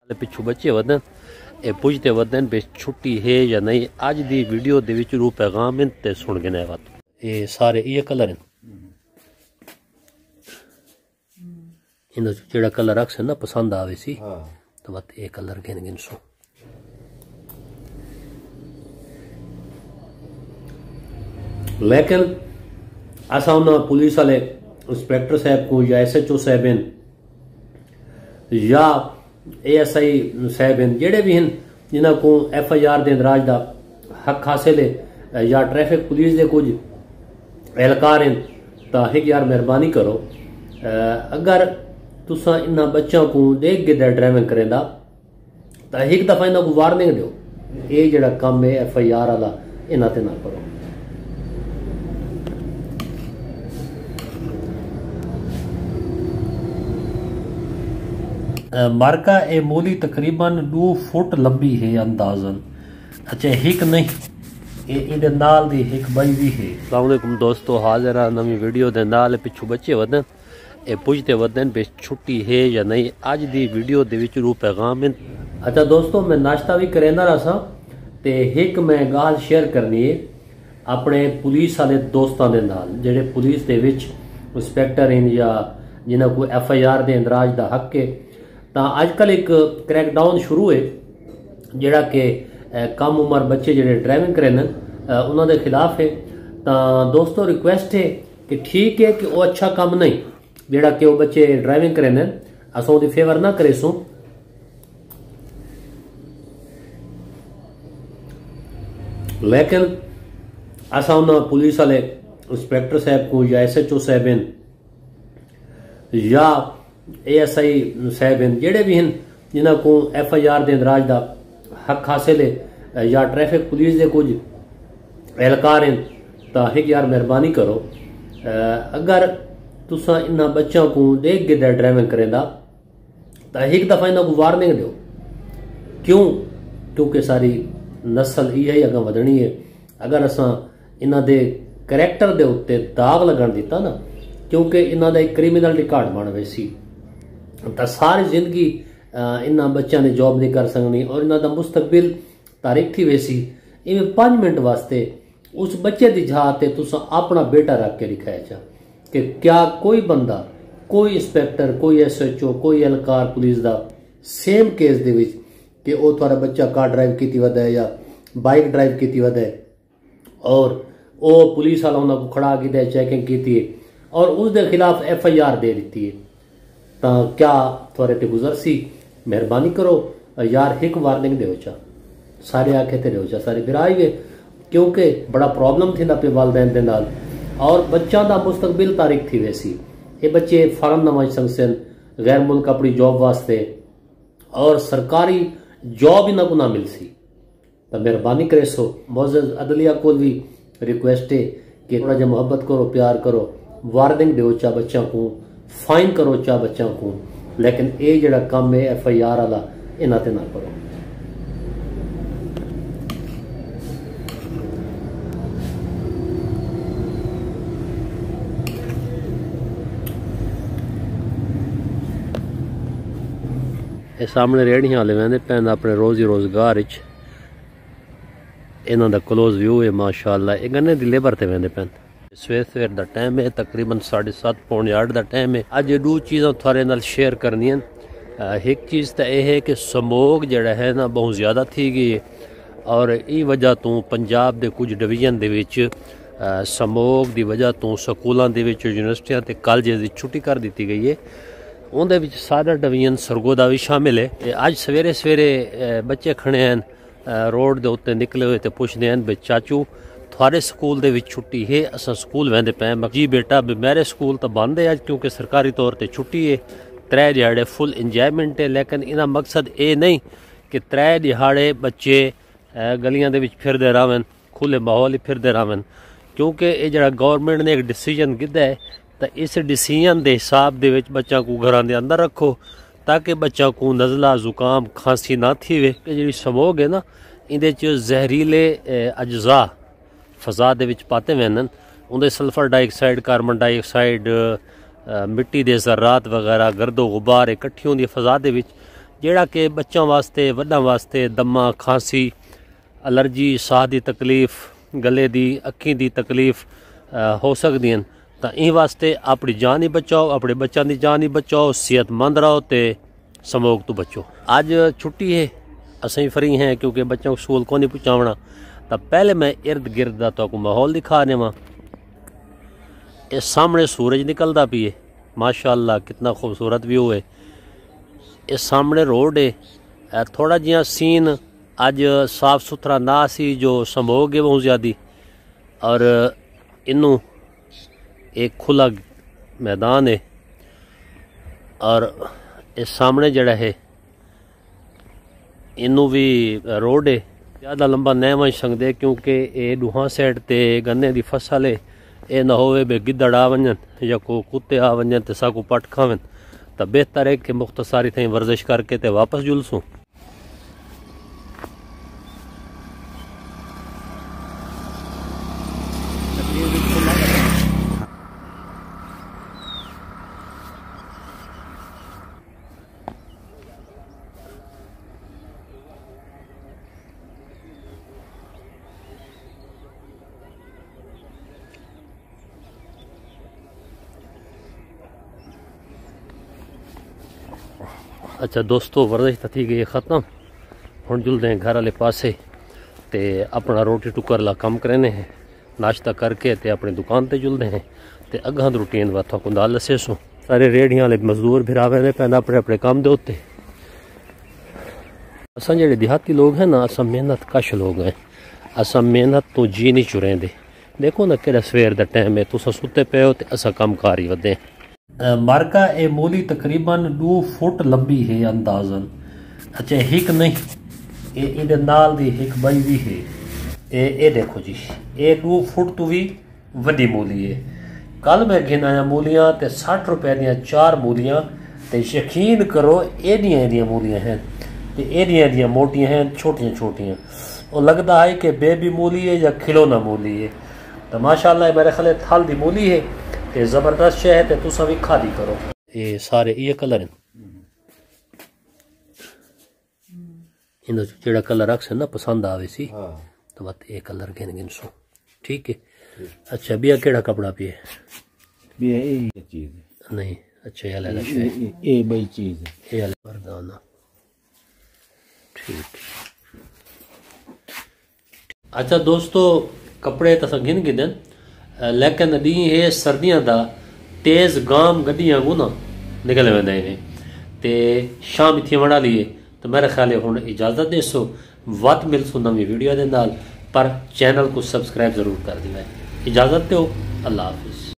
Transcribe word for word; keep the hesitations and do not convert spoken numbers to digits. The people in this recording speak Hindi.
पिछू बच्चे वदन ए पुछते वदन बे छुट्टी है या नहीं। अज दी वीडियो दे विच रू पैगाम इन ते सुन गने बात ये सारे ये कलर हैं इन जेड़ा कलर अक्सर ना पसंद आवे सी तो बात ये कलर गिन गिन सो लेकिन असा उन्हें पुलिस वाले इंस्पेक्टर साहब को या एस एच ओ साहब या ए एस आई साहब जेड़े भी हैं जिन्हों को एफ आई आर के इंदराज का हक हासिल है या ट्रैफिक पुलिस के कुछ एहलकार हैं तो एक यार मेहरबानी करो अगर तुसा इन्होंने बच्चों को देख के ड्राइविंग करें तो एक दफा इन्हों को वार्निंग दो ये जड़ा काम है एफ आई आर वाला इन्हों ना करो। मार्का ए मोली तकरीबन दो फुट लंबी है अंदाजन। अच्छा हिक नहीं ये नाल दी हिक बई भी है। अस्सलाम वालेकुम दोस्तों, हाजिर आ नवी वीडियो दे नाल। पिछू बच्चे वदन ए पुछते वदन बे छुट्टी है या नहीं। अज दी वीडियो दे विच रू पैगाम इन। अच्छा दोस्तों, मैं नाश्ता भी करेंदा रहा सा ते हिक मैं गाल शेयर करनी है अपने पुलिस वाले दोस्तों दे नाल जेड़े पुलिस दे विच इंस्पेक्टर हैं या जिन्हां को एफ आई आर दे इंदराज दा हक है। तो अजकल एक क्रैकडाउन शुरू है जोड़ा कि कम उम्र बच्चे जोड़े ड्राइविंग करें उन्होंने खिलाफ है। तो दोस्तों रिक्वेस्ट है कि ठीक है कि वो अच्छा काम नहीं जोड़ा कि वो बच्चे ड्राइविंग करें अस वो फेवर ना करे सो। लेकिन असा उन्होंने पुलिस वाले इंस्पेक्टर साहब को या एस एच ओ साहब या ए एस आई साहब जेड़े भी हैं जिन्हों को एफ आई आर के इंदराज का हक हासिल है या ट्रैफिक पुलिस के कुछ एहलकार हैं तो एक यार मेहरबानी करो अगर तुसा इन्होंने बच्चों को देख के ड्राइविंग करें तो एक दफा इन्हों को वार्निंग दो। क्यों? क्योंकि सारी नस्ल ये अगर वधनी है। अगर असा इन्हों के करैक्टर के उत्ते दाग लगन दिता ना, क्योंकि इन्हों का एक क्रिमिनल रिकॉर्ड बन गए सी तो सारी जिंदगी इन्होंने बच्चों ने जॉब नहीं कर सकनी और इन्हों का मुस्तकबिल तारीख थी वैसी। इवें पाँच मिनट वास्ते उस बच्चे की जहाज से तुसा अपना बेटा रख के दिखाया जा कि क्या कोई बंदा कोई इंस्पेक्टर कोई एस एच ओ कोई एहलकार पुलिस का सेम केस दे विच कि वो थोड़ा बच्चा कार ड्राइव की वध है या बाइक ड्राइव की वध है और वो पुलिस वाला उन्होंने खड़ा किया चैकिंग की और उसके खिलाफ एफ आई आर दे दी है तो क्या थोड़े ते गुजर सी। मेहरबानी करो यार एक वार्निंग दो चा सारे आखे ते दो चा सारे फिर आई गए क्योंकि बड़ा प्रॉब्लम थी ना पे वालदैन दे नाल और बच्चों का मुस्तकबिल तारीख थी वैसी। ये बच्चे फार्म नवाज संगसन गैर मुल्क अपनी जॉब वास्ते और सरकारी जॉब इन्हों को ना मिल सी तो मेहरबानी करे सो मोअज़्ज़ज़ अदलिया को भी रिक्वेस्ट है कि थोड़ा जहा मोहब्बत करो प्यार करो वार्निंग दो चा बच्चों को फाइन करो चा बच्चों को। लेकिन ये जड़ा काम है एफ आई आर वाला इन्हों ते ना करो। ये सामने रेहड़ियां वाले वहदे पैन अपने रोजी रोजगार इन्हों का क्लोज व्यू है माशाअल्लाह। ये गन्ने की लेबर से वहदे पैन सवेर सवेर का टाइम है तकरीबन साढ़े सत्त पौने आठ का टाइम है। अज दो चीज़ा थोड़े नाल शेयर करनी। एक चीज़ तो यह है कि स्मोक जड़ा है ना बहुत ज़्यादा थी गई है और इस वजह तो पंजाब के कुछ डिवीजन के विच स्मोक की वजह तो स्कूलों के यूनिवर्सिटियां ते कॉलेज की छुट्टी कर दी गई है। उनके विच सादा डिवीजन सरगोदा भी शामिल है। अज सवेरे सवेरे बच्चे खड़े हैं रोड के उत्ते निकले हुए तो पुछते हैं भी चाचू थोड़े स्कूल दे विच छुट्टी है असा स्कूल वहदे पे। जी बेटा मेरे स्कूल तो बंद है अज क्योंकि सरकारी तौर पर छुट्टी है। त्रै दिहाड़े फुल इंजॉयमेंट है लेकिन इन्हां मकसद ये नहीं कि त्रै दिहाड़े बच्चे गलियां दे विच फिरदे रहन खुले माहौल फिरदे रहन क्योंकि ये जड़ा गवर्नमेंट ने एक डिसीजन किया है तो इस डिसीजन के हिसाब दे विच बच्चों को घरों के अंदर रखो ताकि बच्चों को नज़ला जुकाम खांसी ना थी वे। जी स्मोक है ना इहदे च जहरीले अज्जा फजा दे विच पाते वहन उनके सल्फर डाइऑक्साइड कार्बन डाइऑक्साइड मिट्टी के ज़रात वगैरह गर्दो गुबार इकट्ठी होंदी फजा दे विच ਜਿਹੜਾ ਕਿ ਬੱਚਿਆਂ ਵਾਸਤੇ ਵੱਡਾਂ ਵਾਸਤੇ ਦਮਾ ਖਾਂਸੀ ਐਲਰਜੀ ਸਾਹ ਦੀ ਤਕਲੀਫ गले दी अखी दी तकलीफ हो सकती हैं तो इन वास्ते अपनी जान ही बचाओ अपने बच्चों की जान ही बचाओ सेहतमंद रहो तो स्मोक तो बचो। अज छुट्टी है असें फ्री हैं क्योंकि बच्चों को स्कूल को नहीं पहुँचावना तो पहले मैं इर्द गिर्द का तो माहौल दिखा देवा। इस सामने सूरज निकलता पी है माशाअल्लाह कितना खूबसूरत व्यू है। इस सामने रोड है थोड़ा जिहा सीन अज साफ सुथरा ना सी जो स्मोक है बहुत ज़्यादा और इनू एक खुला मैदान है और इस सामने जड़ा है इनू भी रोड है ज़्यादा लंबा नहीं वंच सकते क्योंकि ये डूहा साइड ते गन्ने की फसल है ये ना होवे बे गिद्दड़ आ वंजन या को कुत्ते आ वंजन तो साकू पट खावन तो बेहतर है कि मुख्तसारी थी वर्जिश करके ते वापस जुलसूँ। अच्छा दोस्तों वर्जिश तो थी गई ख़त्म हुण जुलते हैं घर वाले पासे ते अपना रोटी टुकर ला कम करने हैं नाश्ता करके ते अपनी दुकान ते जुलते हैं ते अगहां दी रूटीन वाथा को नाल दस्से सो सारे रेहड़ियां वाले मजदूर फिरावे ने पैंदा अपने अपने काम दे उत्ते। असां जेहड़े देहाती लोग हैं ना असां मेहनत कश लोग हैं असां मेहनत तो जी नहीं चुरेंदे। देखो ना कि सवेर का टाइम है तुसां सुते पे हो ते असां कम कार ही वधे। मार्का ए मूली तकरीबन दो फुट लंबी है अंदाजन। अच्छा हिक नहीं ये इहदे नाल दी हिक बई भी है ए ए देखो जी ये दो फुट तो भी वड्डी मूली है। कल मैं गिन आया मूलियां ते साठ रुपए दियां चार मूलियां ते यकीन करो एडियां एडियां मूलियां हैं ते एडियां एडियां मोटियां हैं छोटियां छोटियां और लगता है कि बेबी मूली है या खिलौना मूली है। तो माशाल्लाह मेरे ख्याल थल दी मूली है ये जबरदस्त शे है तुसा भी खा दी करो। ये सारे ये कलर हैं इन जेड़ा कलर अक्सर ना पसंद आवे सी तो बात ये कलर गिन गिन सो ठीक है। अच्छा बिया केड़ा कपड़ा पिए बिया ये चीज नहीं अच्छा ये वाला शे ये बई चीज ये वाला मर्दाना ठीक। अच्छा दोस्तों कपड़े तो गिन गिन लेकिन डी है सर्दियों का तेज़ गाम गड्डियां को ना निकल वेंदे हैं ते शाम इतनी वड़ा लिए तो मेरा ख्याल है हुण इजाज़त दे सो वत मिल सो नवी वीडियो दे नाल पर चैनल को सब्सक्राइब जरूर कर दिया। इजाज़त दो अल्लाह हाफिज़।